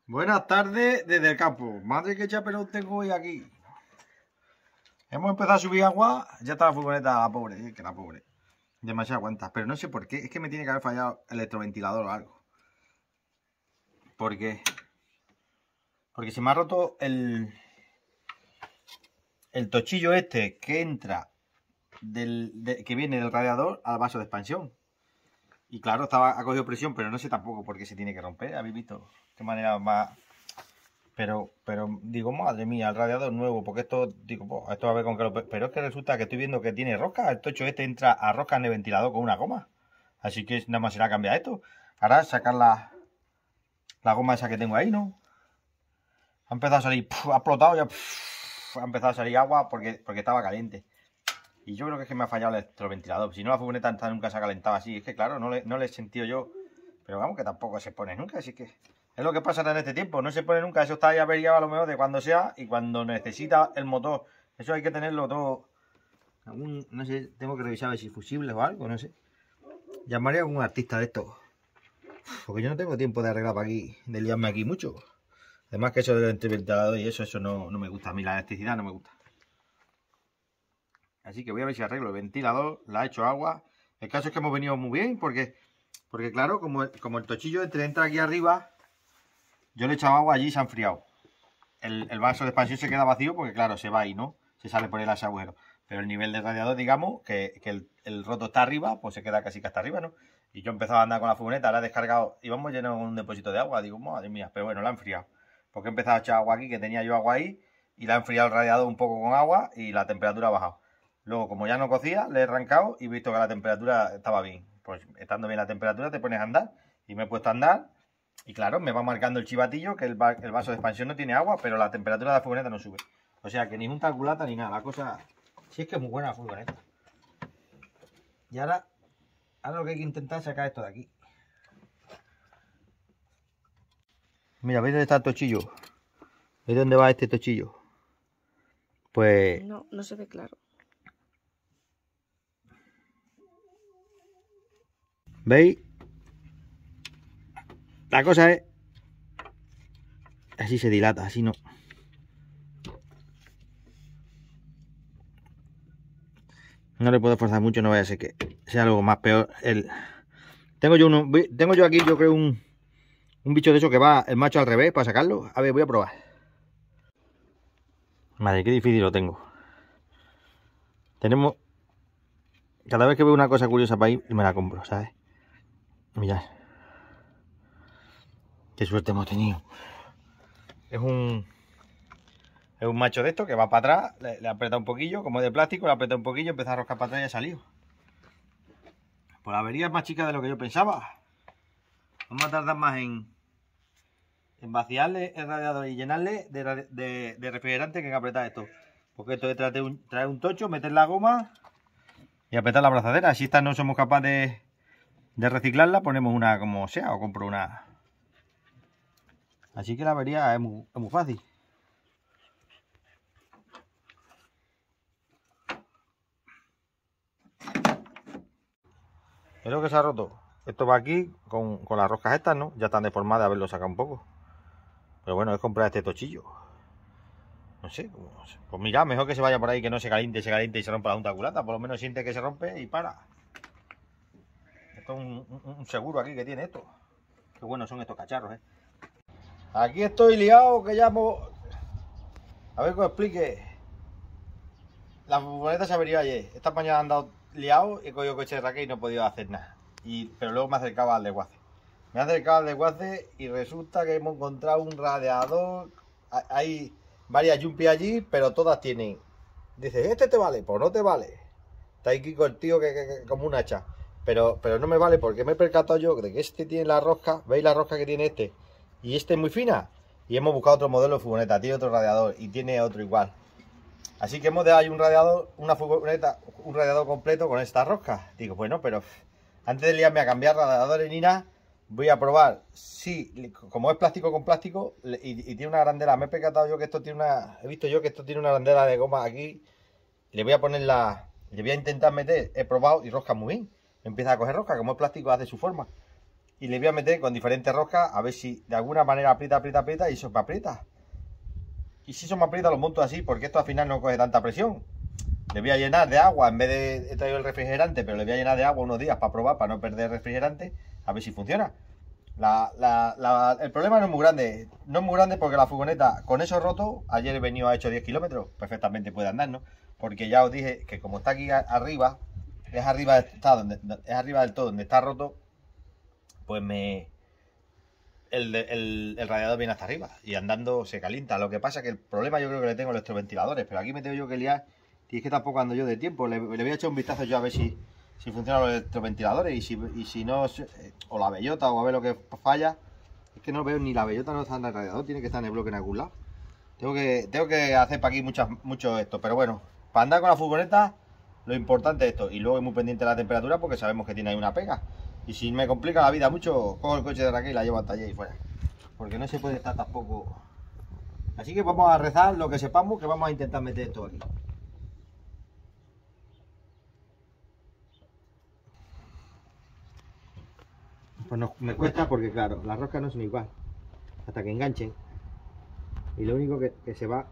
Buenas tardes desde el campo. Madre que chapelón tengo hoy aquí. Hemos empezado a subir agua. Ya está la furgoneta, la pobre, que la pobre. Demasiado aguanta. Pero no sé por qué. Es que me tiene que haber fallado el electroventilador o algo. ¿Por qué? Porque se me ha roto el tochillo este que entra que viene del radiador al vaso de expansión. Y claro, ha cogido presión, pero no sé tampoco por qué se tiene que romper. ¿Habéis visto? Qué manera más... Pero digo, madre mía, el radiador nuevo, porque esto, digo, pues, esto va a ver con qué lo... Pero es que resulta que estoy viendo que tiene rosca. El tocho este entra a rosca en el ventilador con una goma. Así que nada más será cambiar esto. Ahora sacar la goma esa que tengo ahí, ¿no? Ha empezado a salir, ha explotado ya, ha empezado a salir agua porque estaba caliente. Y yo creo que es que me ha fallado el electroventilador. Si no, la furgoneta nunca se ha calentado así. Es que claro, no le he sentido yo. Pero vamos, que tampoco se pone nunca, así que... Es lo que pasa en este tiempo, no se pone nunca. Eso está ahí averiado a lo mejor de cuando sea y cuando necesita el motor. Eso hay que tenerlo todo... no sé, tengo que revisar a ver si es fusible o algo, no sé. Llamaré a algún artista de esto. Porque yo no tengo tiempo de arreglar para aquí, de liarme aquí mucho. Además que eso del electroventilador y eso no me gusta. A mí la electricidad no me gusta. Así que voy a ver si arreglo el ventilador, la he hecho agua. El caso es que hemos venido muy bien porque claro, como el tochillo entra aquí arriba, yo le he echado agua allí y se ha enfriado. El vaso de expansión se queda vacío porque claro, se va ahí, ¿no? Se sale por el ese agujero. Pero el nivel del radiador, digamos, que el roto está arriba, pues se queda casi que hasta arriba, ¿no? Y yo he empezado a andar con la furgoneta, la he descargado, íbamos lleno de un depósito de agua. Digo, madre mía, pero bueno, la ha enfriado. Porque he empezado a echar agua aquí, que tenía yo agua ahí, y la ha enfriado el radiador un poco con agua y la temperatura ha bajado. Luego, como ya no cocía, le he arrancado y he visto que la temperatura estaba bien. Pues estando bien la temperatura, te pones a andar. Y me he puesto a andar. Y claro, me va marcando el chivatillo que el vaso de expansión no tiene agua, pero la temperatura de la furgoneta no sube. O sea que ni junta culata ni nada. La cosa... Sí es que es muy buena la furgoneta. Y ahora lo que hay que intentar es sacar esto de aquí. Mira, ¿veis dónde está el tochillo? ¿Veis dónde va este tochillo? Pues... No se ve claro. ¿Veis? La cosa es... Así se dilata, así no. No le puedo forzar mucho, no vaya a ser que sea algo más peor. Tengo yo aquí, yo creo, un bicho de eso que va el macho al revés para sacarlo. A ver, voy a probar. Madre, qué difícil lo tengo. Tenemos... Cada vez que veo una cosa curiosa para ir, me la compro, ¿sabes? Mirad. Qué suerte hemos tenido. Es un macho de esto que va para atrás, le aprieta un poquillo, como es de plástico, le aprieta un poquillo, empieza a roscar para atrás y ha salido. Pues la avería es más chica de lo que yo pensaba. Vamos a tardar más en vaciarle el radiador y llenarle de refrigerante que en apretar esto. Porque esto es traer un tocho, meter la goma y apretar la abrazadera. Si esta no somos capaces de reciclarla, ponemos una como sea o compro una. Así que la avería es muy fácil. Es lo que se ha roto. Esto va aquí con las roscas estas, ¿no? Ya están deformadas, a verlo sacado un poco. Pero bueno, es comprar este tochillo. No sé, pues mira, mejor que se vaya por ahí, que no se caliente y se rompa la junta culata. Por lo menos siente que se rompe y para. Esto es un seguro aquí que tiene esto. Qué buenos son estos cacharros, ¿eh? Aquí estoy liado, que llamo... A ver que os explique. La furgoneta se averió ayer. Esta mañana han andado liado y he cogido coche de raquel y no he podido hacer nada. Pero luego me acercaba al desguace. Me he acercado al desguace y resulta que hemos encontrado un radiador. Hay varias Jumpy allí, pero todas tienen. Dice, ¿este te vale? Pues no te vale. Está aquí con el tío que como un hacha. Pero no me vale porque me he percatado yo de que este tiene la rosca. ¿Veis la rosca que tiene este? Y este es muy fina. Y hemos buscado otro modelo de furgoneta. Tiene otro radiador y tiene otro igual. Así que hemos dejado ahí un radiador, una furgoneta, un radiador completo con esta rosca. Digo, bueno, pero antes de liarme a cambiar radiadores ni nada, voy a probar si, como es plástico con plástico y tiene una arandela, me he percatado yo que esto tiene una, he visto yo que esto tiene una arandela de goma aquí, le voy a poner le voy a intentar meter, he probado y rosca muy bien, empieza a coger rosca, como es plástico hace su forma. y le voy a meter con diferentes roscas a ver si de alguna manera aprieta y eso me aprieta. Y si eso me aprieta lo monto así, porque esto al final no coge tanta presión. Le voy a llenar de agua, en vez de he traído el refrigerante, pero le voy a llenar de agua unos días para probar, para no perder refrigerante, a ver si funciona. El problema no es muy grande, porque la furgoneta con eso roto, ayer he venido, ha hecho 10 kilómetros, perfectamente puede andar, ¿no? Porque ya os dije que como está aquí arriba, es arriba del todo donde está roto, pues el radiador viene hasta arriba y andando se calienta. Lo que pasa es que el problema yo creo que le tengo electroventiladores, pero aquí me tengo yo que liar y es que tampoco ando yo de tiempo. Le voy a echar un vistazo yo a ver si funcionan los electroventiladores y si no, o la bellota o a ver lo que falla. Es que no veo ni la bellota, no está en el radiador, tiene que estar en el bloque en algún lado. Tengo que hacer para aquí mucho esto, pero bueno, para andar con la furgoneta lo importante es esto. Y luego es muy pendiente de la temperatura porque sabemos que tiene ahí una pega. Y si me complica la vida mucho, cojo el coche de Raquel y la llevo hasta allí y fuera. Porque no se puede estar tampoco. Así que vamos a rezar lo que sepamos, que vamos a intentar meter esto aquí. Pues me cuesta porque claro, las roscas no son igual. Hasta que enganchen. Y lo único que se va.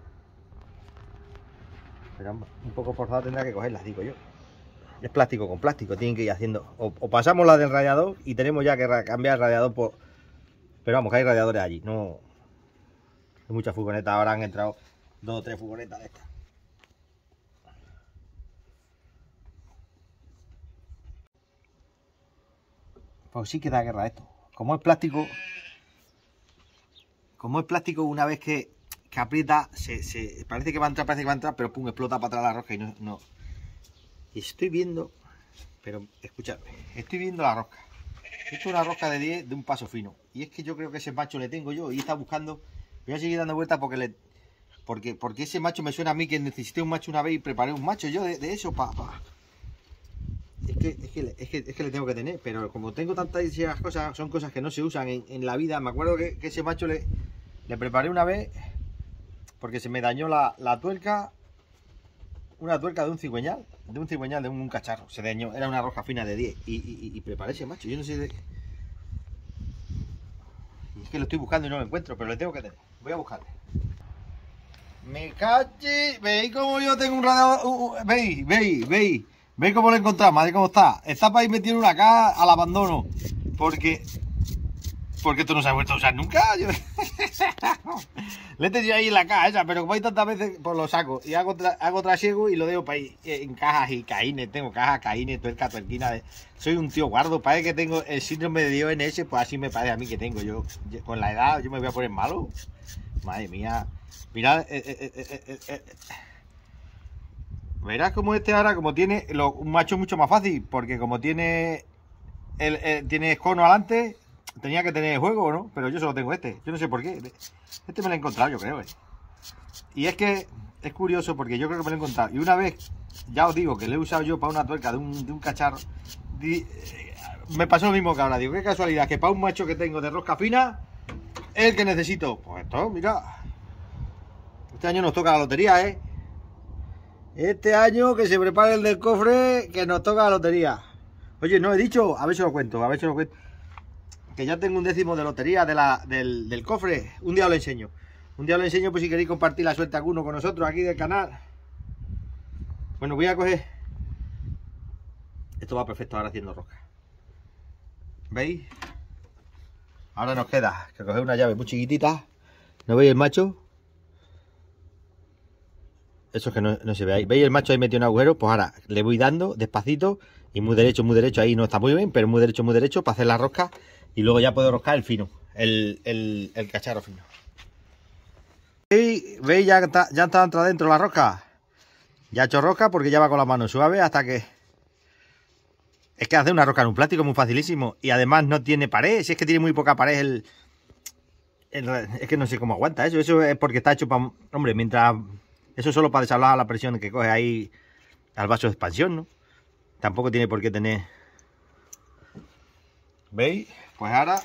Pero un poco forzado tendrá que cogerlas, digo yo. Es plástico con plástico, tienen que ir haciendo. O pasamos la del radiador y tenemos ya que cambiar el radiador por. Pero vamos, que hay radiadores allí. No. Hay muchas furgonetas, ahora han entrado 2 o 3 furgonetas de estas. Pues sí que da guerra esto. Como es plástico, una vez que aprieta, parece que va a entrar, pero pum, explota para atrás la rosca y no. Y estoy viendo, pero escuchadme, estoy viendo la rosca. Esto es una rosca de 10 de un paso fino. Y es que yo creo que ese macho le tengo yo y está buscando. Voy a seguir dando vueltas porque ese macho me suena a mí que necesité un macho una vez y preparé un macho yo de eso Es que le tengo que tener, pero como tengo tantas cosas, son cosas que no se usan en la vida. Me acuerdo que ese macho le preparé una vez porque se me dañó la tuerca. Una tuerca de un cigüeñal, de un cacharro. Se dañó, era una rosca fina de 10 y preparé ese macho. Yo no sé y es que lo estoy buscando y no lo encuentro, pero le tengo que tener. Voy a buscarle. Me caché. ¿Veis cómo yo tengo un radiador? ¿Veis cómo lo he encontrado? Madre, cómo está. Está para ir metido en una caja al abandono. Porque esto no se ha vuelto a usar nunca. Le he tenido ahí en la caja esa, pero como hay tantas veces, pues lo saco. Y hago trasiego y lo dejo para ahí en cajas y caínes. Tengo cajas, caínes, tuerquina. Soy un tío guardo. Parece que tengo el síndrome de DNS, pues así me parece a mí que tengo. Yo con la edad, yo me voy a poner malo. Madre mía. Mirad. Verás como este ahora, como tiene un macho mucho más fácil. Porque como tiene tiene cono adelante. Tenía que tener juego, ¿no? Pero yo solo tengo este. Yo no sé por qué. Este me lo he encontrado, yo creo. Y es que es curioso porque yo creo que me lo he encontrado. Y una vez, ya os digo que lo he usado yo para una tuerca de un cacharro. Me pasó lo mismo que ahora. Digo, qué casualidad, que para un macho que tengo de rosca fina, es el que necesito. Pues esto, mira. Este año nos toca la lotería, ¿eh? Este año que se prepare el del cofre, que nos toca la lotería. Oye, no he dicho, a ver si lo cuento. Que ya tengo un décimo de lotería del cofre. Un día os lo enseño. Pues si queréis compartir la suerte alguno con nosotros aquí del canal. Bueno, voy a coger. Esto va perfecto ahora haciendo rosca. ¿Veis? Ahora nos queda que coger una llave muy chiquitita. ¿No veis el macho? Eso es que no se ve ahí. ¿Veis el macho ahí metido en un agujero? Pues ahora le voy dando despacito y muy derecho. Ahí no está muy bien, pero muy derecho para hacer la rosca. Y luego ya puedo roscar el fino, el cacharro fino. ¿Veis? Ya está entrado dentro la rosca. Ya he hecho rosca porque ya va con la mano suave hasta que... Es que hacer una rosca en un plástico es muy facilísimo. Y además no tiene pared. Si es que tiene muy poca pared es que no sé cómo aguanta eso. Eso es porque está hecho para... Hombre, mientras... Eso es solo para deshablar la presión que coge ahí al vaso de expansión, ¿no? Tampoco tiene por qué tener... ¿Veis? Pues ahora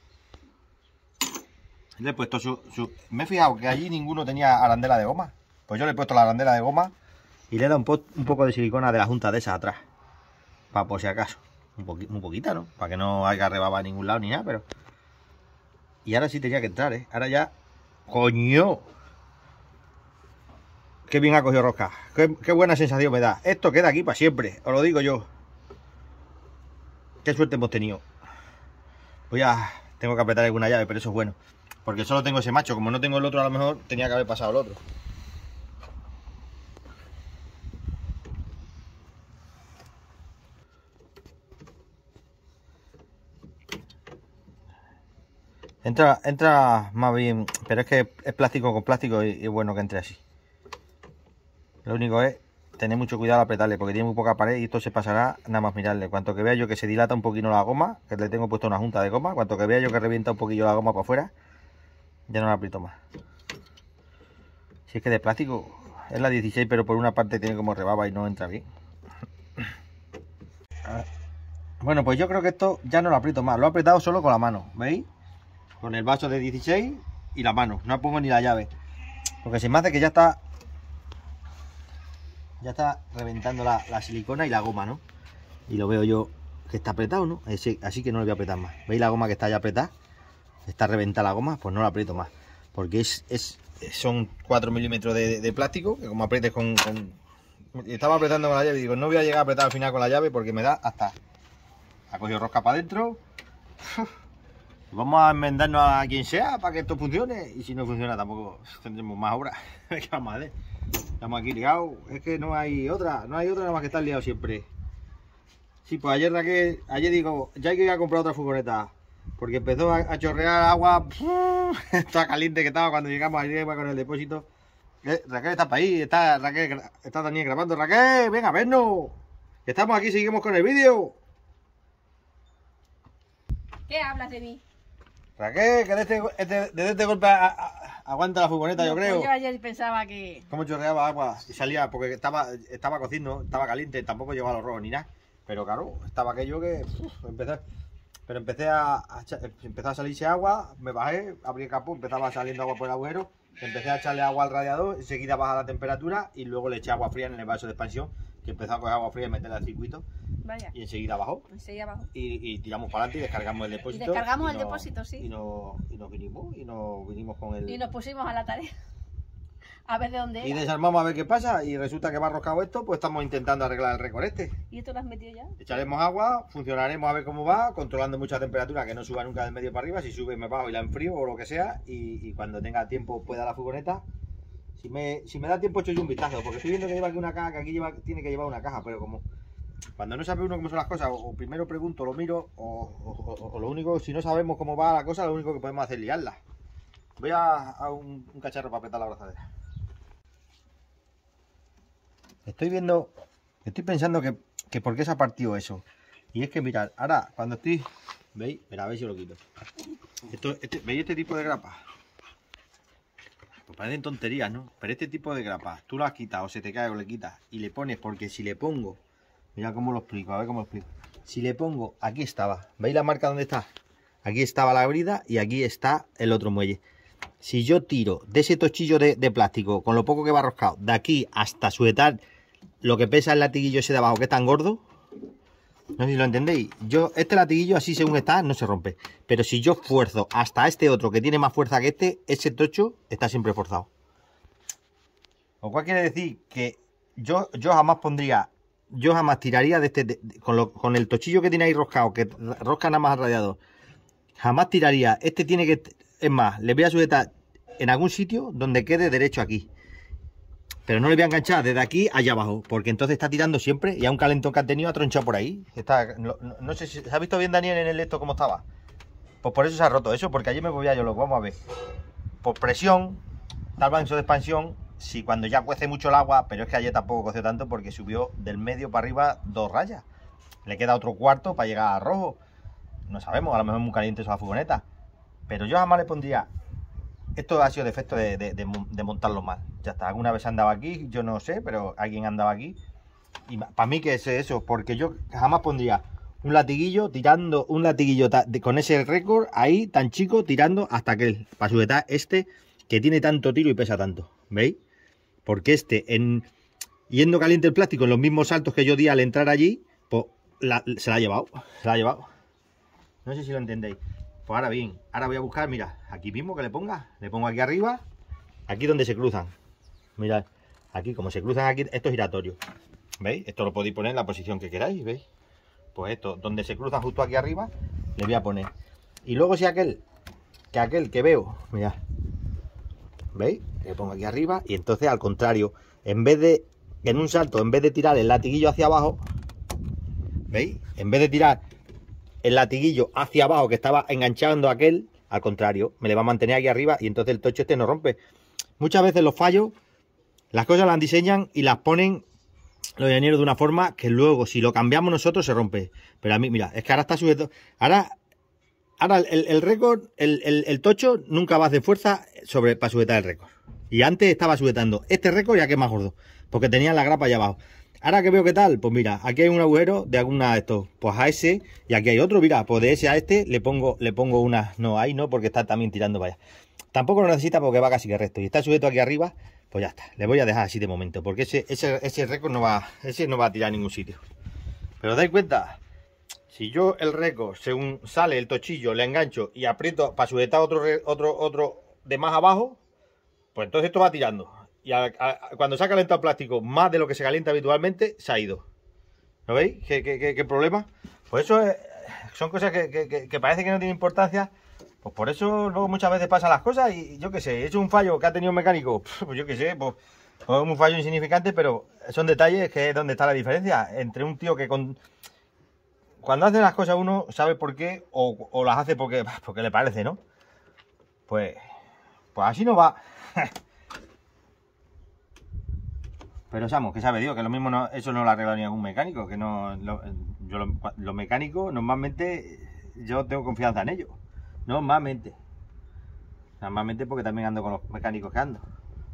le he puesto me he fijado que allí ninguno tenía arandela de goma. Pues yo le he puesto la arandela de goma y le he dado un poco de silicona de la junta de esa atrás. Para por si acaso. muy poquita, ¿no? Para que no haya rebaba a ningún lado ni nada, pero... Y ahora sí tenía que entrar, ¿eh? Ahora ya... ¡Coño! ¡Qué bien ha cogido rosca! ¡Qué buena sensación me da! Esto queda aquí para siempre, os lo digo yo. ¡Qué suerte hemos tenido! Tengo que apretar alguna llave, pero eso es bueno. Porque solo tengo ese macho. Como no tengo el otro, a lo mejor tenía que haber pasado el otro. Entra más bien, pero es que es plástico con plástico y es bueno que entre así. Lo único es tener mucho cuidado al apretarle, porque tiene muy poca pared y esto se pasará nada más mirarle. Cuanto que vea yo que se dilata un poquito la goma, que le tengo puesto una junta de goma, cuanto que vea yo que revienta un poquillo la goma para afuera, ya no la aprieto más. Si es que de plástico es la 16, pero por una parte tiene como rebaba y no entra bien. Bueno, pues yo creo que esto ya no lo aprieto más, lo he apretado solo con la mano, ¿veis? Con el vaso de 16 y la mano, no pongo ni la llave, porque se me hace que ya está reventando la silicona y la goma, ¿no? Y lo veo yo que está apretado, ¿no? Así que no le voy a apretar más. ¿Veis la goma que está ya apretada? Está reventada la goma, pues no la aprieto más, porque son 4 milímetros de plástico, que como aprietes estaba apretando con la llave y digo, no voy a llegar a apretar al final con la llave porque me da hasta... Ha cogido rosca para adentro. Vamos a enmendarnos a quien sea para que esto funcione. Y si no funciona tampoco tendremos más obras. ¿Qué vamos a hacer? Estamos aquí liados. Es que no hay otra nada más que estar liado siempre. Sí, pues ayer digo, ya hay que ir a comprar otra furgoneta. Porque empezó a chorrear agua. Está caliente que estaba cuando llegamos ayer con el depósito. Raquel está para ahí. Está Daniel grabando. Raquel, venga, a vernos. Que estamos aquí, seguimos con el vídeo. ¿Qué hablas de mí? Raquel, que desde este golpe aguanta la furgoneta, no, yo creo. Yo ayer pensaba que... Cómo chorreaba agua y salía, porque estaba cociendo, estaba caliente, tampoco llevaba los rojos ni nada. Pero claro, estaba aquello que empecé a salirse agua, me bajé, abrí el capó, empezaba saliendo agua por el agujero, empecé a echarle agua al radiador, enseguida baja la temperatura y luego le eché agua fría en el vaso de expansión, que empezó a coger agua fría y meterla al circuito. Vaya. Y enseguida bajó. Y tiramos para adelante y descargamos el depósito. Y descargamos el depósito, sí. Y nos vinimos con el... Y nos pusimos a la tarea. A ver de dónde era. Y desarmamos a ver qué pasa. Y resulta que va arroscado esto, pues estamos intentando arreglar el récord este. ¿Y esto lo has metido ya? Echaremos agua, funcionaremos a ver cómo va, controlando mucha temperatura, que no suba nunca del medio para arriba. Si sube me bajo y la enfrío o lo que sea. Y cuando tenga tiempo pueda la furgoneta. Si me da tiempo echo yo un vistazo, porque estoy viendo que lleva aquí una caja, que aquí tiene que llevar una caja, pero como... Cuando no sabe uno cómo son las cosas, o primero pregunto, lo miro, o lo único, si no sabemos cómo va la cosa, lo único que podemos hacer es liarla. Voy a un cacharro para apretar la abrazadera. Estoy pensando que por qué se ha partido eso. Y es que mirad, ahora cuando estoy... ¿Veis? Mira, a ver si lo quito. ¿Veis este tipo de grapas? Pues parecen tonterías, ¿no? Pero este tipo de grapas, tú las quitas o se te cae o le quitas y le pones, porque si le pongo... Mira cómo lo explico, a ver cómo lo explico. Si le pongo, aquí estaba, ¿veis la marca dónde está? Aquí estaba la brida y aquí está el otro muelle. Si yo tiro de ese tochillo de plástico, con lo poco que va roscado, de aquí hasta sujetar lo que pesa el latiguillo ese de abajo, que es tan gordo, no sé si lo entendéis. Este latiguillo así según está, no se rompe. Pero si yo fuerzo hasta este otro que tiene más fuerza que este, ese tocho está siempre forzado. Lo cual quiere decir que yo jamás tiraría de con el tochillo que tiene ahí roscado, que rosca nada más al radiador. Jamás tiraría. Es más, le voy a sujetar en algún sitio donde quede derecho aquí. Pero no le voy a enganchar desde aquí allá abajo, porque entonces está tirando siempre y a un calentón que ha tenido ha tronchado por ahí. No sé si se ha visto bien Daniel en el esto cómo estaba. Pues por eso se ha roto eso, porque allí me movía yo loco. Vamos a ver. Por presión, tal vaso de expansión. Sí, cuando ya cuece mucho el agua, pero es que ayer tampoco coció tanto porque subió del medio para arriba 2 rayas. Le queda otro cuarto para llegar a rojo. No sabemos, a lo mejor es muy caliente esa furgoneta. Pero yo jamás le pondría... Esto ha sido defecto de montarlo mal. Ya está, alguna vez andaba aquí, yo no sé, pero alguien andaba aquí. Y para mí que es eso, porque yo jamás pondría un latiguillo tirando, con ese récord ahí tan chico tirando hasta aquel, para sujetar este que tiene tanto tiro y pesa tanto. ¿Veis? Porque yendo caliente el plástico en los mismos saltos que yo di al entrar allí, pues se la ha llevado, se la ha llevado. No sé si lo entendéis. Pues ahora bien, ahora voy a buscar, mira, aquí mismo que le pongo aquí arriba, aquí donde se cruzan. Mirad, aquí como se cruzan aquí, esto es giratorio. ¿Veis? Esto lo podéis poner en la posición que queráis, ¿veis? Pues esto, donde se cruzan justo aquí arriba, le voy a poner. Y luego si aquel que veo, mirad, ¿veis? Le pongo aquí arriba y entonces al contrario, en vez de, en un salto, en vez de tirar el latiguillo hacia abajo, ¿veis? En vez de tirar el latiguillo hacia abajo que estaba enganchando aquel, al contrario, me le va a mantener aquí arriba y entonces el tocho este no rompe. Muchas veces los fallos, las cosas las diseñan y las ponen los ingenieros de una forma que luego si lo cambiamos nosotros se rompe. Pero a mí, mira, es que ahora está sujeto. Ahora el récord, el tocho nunca va a hacer fuerza para sujetar el récord. Y antes estaba sujetando este récord ya que es más gordo, porque tenía la grapa allá abajo. Ahora que veo qué tal, pues mira, aquí hay un agujero de alguna de estos, pues a ese, y aquí hay otro, mira, pues de ese a este le pongo una, no, ahí no, porque está también tirando para allá. Tampoco lo necesita porque va casi que recto, y está sujeto aquí arriba, pues ya está, le voy a dejar así de momento, porque ese récord no va a tirar a ningún sitio. Pero dais cuenta, si yo el récord, según sale el tochillo, le engancho y aprieto para sujetar otro de más abajo, pues entonces esto va tirando. Y cuando se ha calentado el plástico más de lo que se calienta habitualmente, se ha ido. ¿Lo veis? ¿Qué problema? Pues eso son cosas que parece que no tienen importancia. Pues por eso luego muchas veces pasan las cosas y yo qué sé, es un fallo que ha tenido un mecánico, pues yo qué sé, pues es un fallo insignificante, pero son detalles que es donde está la diferencia entre un tío que cuando hace las cosas uno sabe por qué o las hace porque le parece, ¿no? Pues así no va. Pero sabemos que sabe Dios que lo mismo no, eso no lo arregla ni algún mecánico, que no, los mecánicos normalmente yo tengo confianza en ellos, normalmente porque también ando con los mecánicos que ando.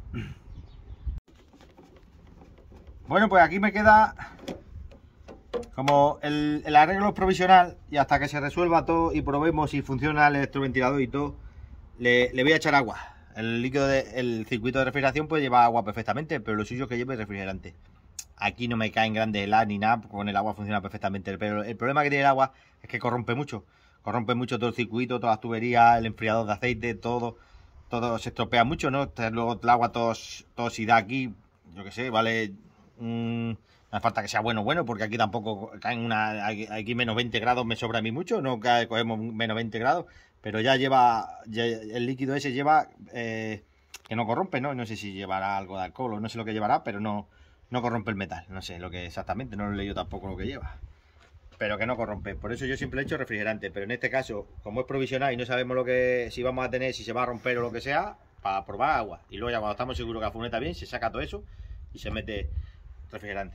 Bueno, pues aquí me queda como el arreglo provisional y hasta que se resuelva todo y probemos si funciona el electroventilador y todo, le voy a echar agua. El líquido del circuito de refrigeración puede llevar agua perfectamente, pero lo suyo es que lleve refrigerante. Aquí no me caen grandes heladas ni nada, con el agua funciona perfectamente. Pero el problema que tiene el agua es que corrompe mucho todo el circuito, todas las tuberías, el enfriador de aceite, todo se estropea mucho, ¿no? Luego el agua todosidad aquí, yo que sé, vale. No hace falta que sea bueno, porque aquí tampoco caen aquí menos 20 grados me sobra a mí mucho, no cogemos menos 20 grados. Pero ya el líquido ese lleva que no corrompe, ¿no? No sé si llevará algo de alcohol o no sé lo que llevará, pero no corrompe el metal. No sé lo que exactamente, no lo he leído tampoco lo que lleva. Pero que no corrompe. Por eso yo siempre he hecho refrigerante. Pero en este caso, como es provisional y no sabemos si vamos a tener, si se va a romper o lo que sea, para probar agua. Y luego ya cuando estamos seguros que la furgoneta bien, se saca todo eso y se mete refrigerante.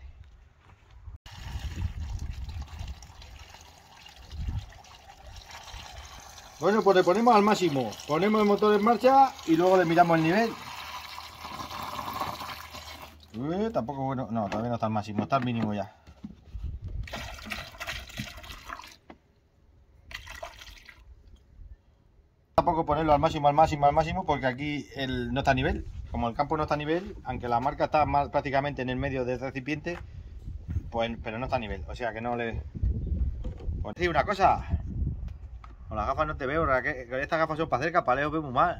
Bueno, pues le ponemos al máximo, ponemos el motor en marcha y luego le miramos el nivel. Tampoco bueno, no, todavía no está al máximo, está al mínimo ya. Tampoco ponerlo al máximo, porque aquí no está a nivel. Como el campo no está a nivel, aunque la marca está prácticamente en el medio del recipiente, pues, pero no está a nivel, o sea que no le... Pues decir una cosa... Con las gafas no te veo, Raquel. Estas gafas son para cerca, para lejos veo muy mal.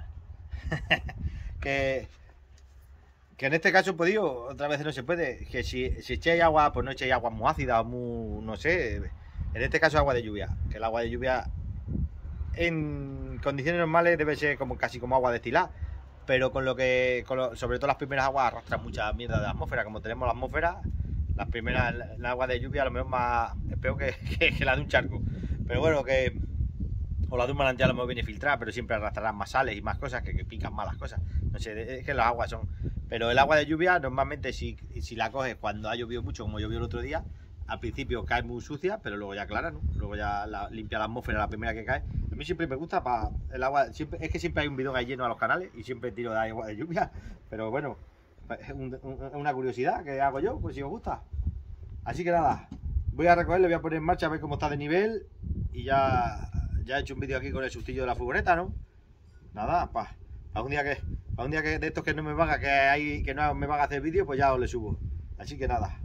que en este caso, pues digo, otras veces no se puede. Que si echáis agua, pues no echéis agua muy ácida o muy, no sé. En este caso agua de lluvia. Que el agua de lluvia en condiciones normales debe ser casi como agua destilada. Pero sobre todo las primeras aguas arrastran mucha mierda de la atmósfera. Como tenemos la atmósfera, las primeras, la agua de lluvia a lo mejor más es peor que la de un charco. Pero bueno, o la de un manantial a lo mejor viene filtrada, pero siempre arrastrarán más sales y más cosas que pican malas cosas. No sé, es que las aguas son... Pero el agua de lluvia, normalmente si la coges cuando ha llovido mucho, como llovió el otro día, al principio cae muy sucia, pero luego ya aclara, ¿no? Luego ya limpia la atmósfera la primera que cae. A mí siempre me gusta para el agua... es que siempre hay un bidón ahí lleno a los canales y siempre tiro de agua de lluvia. Pero bueno, es una curiosidad que hago yo, pues si os gusta. Así que nada, voy a recogerlo, voy a poner en marcha a ver cómo está de nivel y ya he hecho un vídeo aquí con el sustillo de la furgoneta, ¿no? Nada, para un día que de estos que no me van a hacer vídeo, pues ya os le subo. Así que nada,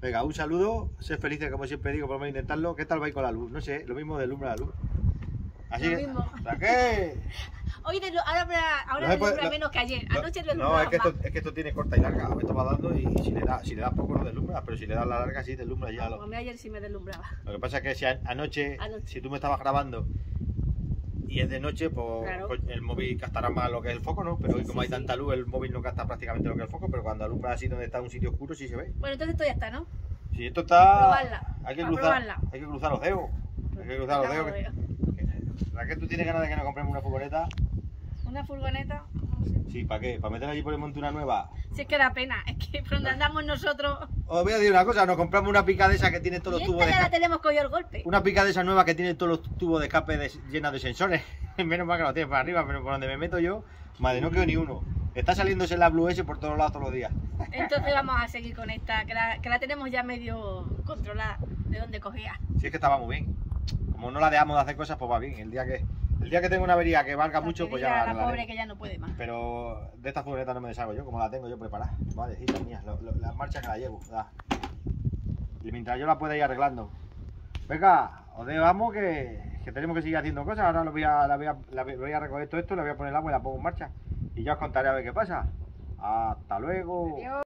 Venga, un saludo, sed felices como siempre digo, por lo menos intentarlo. ¿Qué tal vais con la luz? No sé, lo mismo deslumbra la luz. Así Lo que, mismo. ¿para qué? Hoy ahora No se puede- deslumbra no- menos que ayer. No, Anoche no, deslumbraba es que más. esto tiene corta y larga. Esto va dando y si le das poco no deslumbra, pero si le das la larga sí deslumbra ya. Pues a mí ayer sí me deslumbraba. Lo que pasa es que si anoche, Anoche. si tú me estabas grabando y es de noche, pues, Claro. pues el móvil captará más lo que es el foco, ¿no? Pero hoy Sí, como sí, hay tanta luz, el móvil no capta prácticamente lo que es el foco, pero cuando alumbra así donde está en un sitio oscuro sí se ve. Bueno, entonces esto ya está, ¿no? Si esto está... Probarla. Hay que A cruzar, probarla. hay que cruzar los dedos. Hay que cruzar los dedos. Raquel, ¿tú tienes ganas de que nos compremos una furgoneta? Una furgoneta, no sé. Sí, ¿para qué? ¿Para meter allí por el monte una nueva? Si es que da pena, es que por donde andamos nosotros. Os voy a decir una cosa, nos compramos una pica de esa que tiene todos Y los tubos esta de ya la escape. tenemos cogido el golpe. Una pica de esa nueva que tiene todos los tubos de escape llenas de sensores. Menos mal que lo tienes para arriba, pero por donde me meto yo, madre, no quedo ni uno. Está saliéndose la Blue S por todos lados todos los días. Entonces vamos a seguir con esta, que la tenemos ya medio controlada de dónde cogía. Si es que estaba muy bien. Como no la dejamos de hacer cosas, pues va bien. El día que tenga una avería que valga mucho, pues ya la la arreglaré. pobre que ya no puede más. Pero de esta furgoneta no me deshago yo, como la tengo yo preparada. Vale, hija mía, las marchas que la llevo. Da. Y mientras yo la pueda ir arreglando. Venga, os dejamos que tenemos que seguir haciendo cosas. Ahora voy a recoger todo esto, le voy a poner el agua y la pongo en marcha. Y ya os contaré a ver qué pasa. Hasta luego. Adiós.